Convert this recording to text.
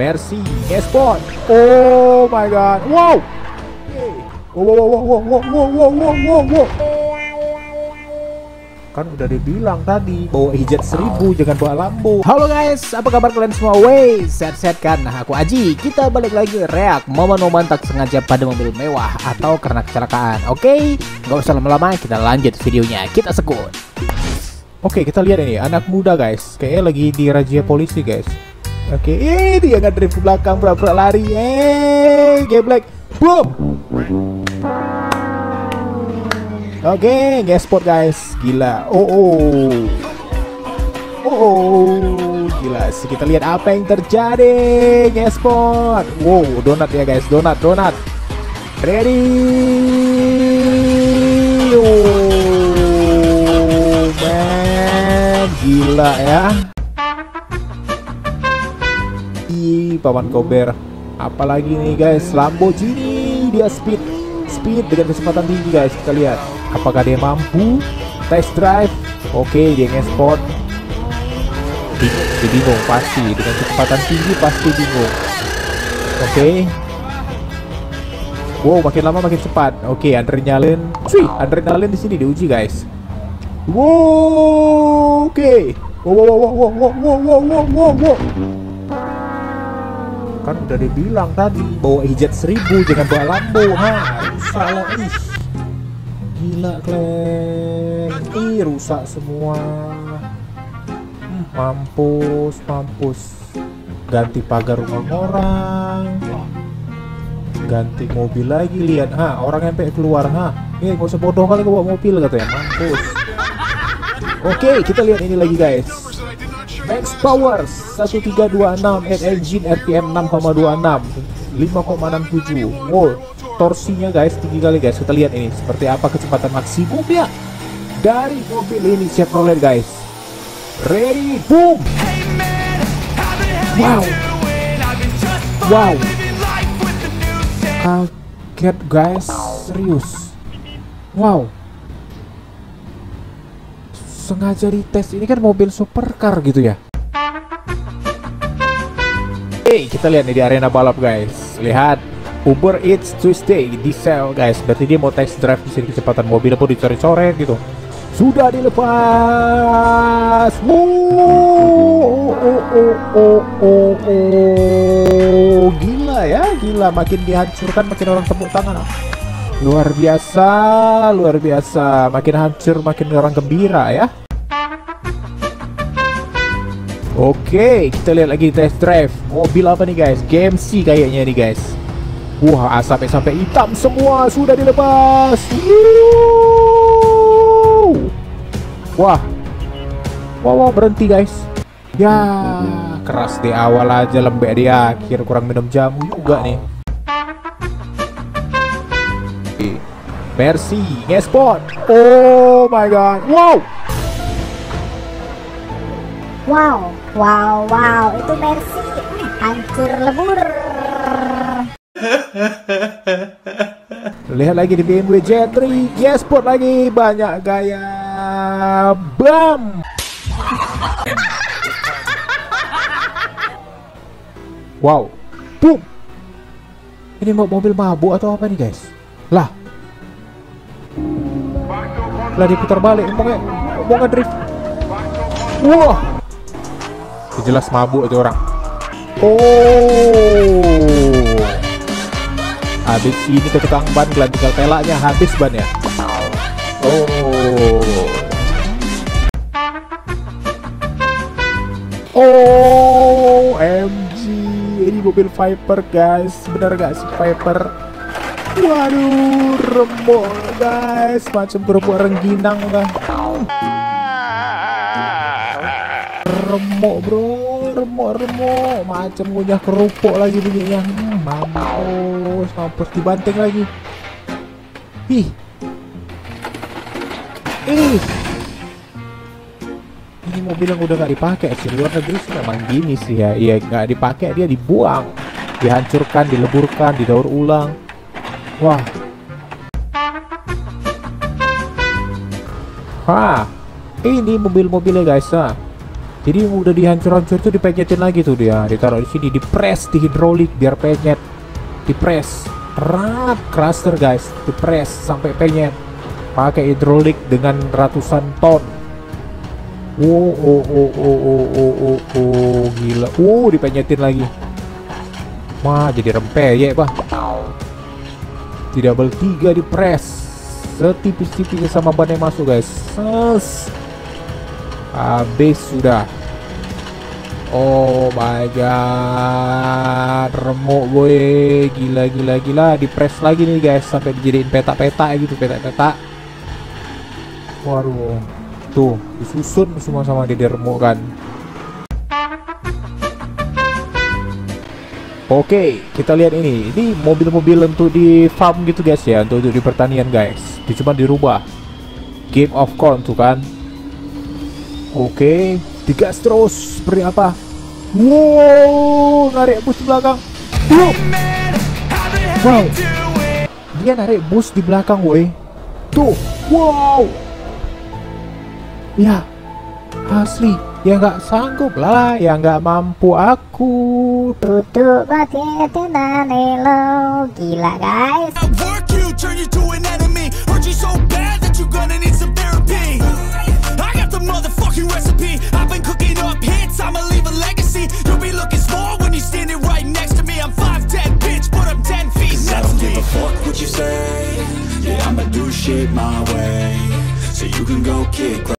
Mercy Esport. Oh my god. Wow. Wow. Kan udah dibilang tadi bawa Hijet 1000 jangan bawa Lambo. Halo guys, apa kabar kalian semua? Wey, sehat-sehat kan? Nah, aku Aji. Kita balik lagi react momen-momen tak sengaja pada mobil mewah atau karena kecelakaan. Oke, nggak usah lama-lama, kita lanjut videonya. Kita sekut. Oke, kita lihat ini anak muda guys, kayaknya lagi di razia polisi guys. Oke, dia nggak drift ke belakang, pura-pura lari. Geblek, boom. Oke, G-Sport guys, gila. Oh, gila. Kita lihat apa yang terjadi, G-Sport. Wow, donat ya guys, donat. Ready? Oh, man, gila ya. Paman Kober. Apalagi nih guys, Lamborghini dia speed dengan kecepatan tinggi guys. Kita lihat apakah dia mampu test drive. Oke, dia nge-spot. Bingung pasti dengan kecepatan tinggi, pasti bingung. Oke. Wow, makin lama makin cepat. Oke, adrenalin. Adrenalin di sini diuji guys. Wow, oke. Wow. Kan udah dibilang tadi bawa Hijet 1000 jangan bawa Lambo. Salah. Gila kalian. Rusak semua. Mampus. Ganti pagar rumah orang, ganti mobil lagi. Lihat, orang sampai keluar. Gak usah bodoh kali bawa mobil katanya. Mampus. Oke, kita lihat ini lagi guys. Max Power 1326 Add Engine RPM 6,26 5,67. Wow, torsinya guys tinggi kali guys. Kita lihat ini seperti apa kecepatan maksimumnya dari mobil ini Chevrolet guys. Ready, boom. Wow. Kaget guys, serius. Wow. Sengaja dites, ini kan mobil supercar gitu ya. Kita lihat nih di arena balap guys. Lihat Uber Eats Tuesday diesel guys. Berarti dia mau test drive di sini kecepatan mobil apa dicoret-coret gitu. Sudah dilepas. Gila ya, gila. Makin dihancurkan makin orang tepuk tangan. Luar biasa. Makin hancur makin orang gembira ya. Oke, kita lihat lagi test drive. Mobil apa nih guys? GMC kayaknya nih guys. Wah, asapnya sampai hitam semua. Sudah dilepas. Wah, berhenti guys. Ya, keras di awal aja, lembek di akhir. Kurang minum jamu juga nih. Mercy Esport. Oh my god. Wow, itu Mercy hancur lebur. Lihat lagi di BMW Z3 G-Sport lagi, banyak gaya. Bam. Wow, boom. Ini mobil mabuk atau apa nih guys? Lah diputar balik, mau ngedrift. Wah, jelas mabuk itu orang. Habis ini ke tukang ban, tinggal pelaknya habis ban ya. OMG, ini mobil Viper guys. Bener gak sih Viper? Waduh, remuk guys, macam kerupuk rengginang kan. Remuk bro, remuk macam ngunyah kerupuk lagi bunyinya. Mampus dibanting lagi. Ini mobil yang udah gak dipakai sih. Luar negeri sih memang gini sih ya. Iya, gak dipakai dia dibuang, dihancurkan, dileburkan, didaur ulang. Wah. Ini mobil-mobilnya guys. Jadi udah dihancur-hancur tuh dipenyetin lagi tuh dia, ditaruh di sini, dipres di hidrolik biar penyet, dipres, rap cluster guys, dipres sampai penyet, pakai hidrolik dengan ratusan ton. Gila, dipenyetin lagi, wah jadi rempeyek bah. Di double 3 dipres, setipis-tipisnya sama ban yang masuk guys, habis sudah. Oh my god, remuk boy, gila, dipres lagi nih guys sampai dijadiin peta-peta gitu, peta-peta. Waduh, tuh disusun semua sama dia remuk kan. Oke, kita lihat ini mobil-mobil untuk di farm gitu guys ya, untuk di pertanian guys. Dia cuma dirubah Game of Corn tuh kan. Oke, digas terus seperti apa? Wow, narik bus di belakang. Wow, dia narik bus di belakang, woi. Tuh, wow. Ya, asli. Ya nggak sanggup lah, ya nggak mampu aku. Tutup batin lo, gila guys. Shit my way, so you can go kick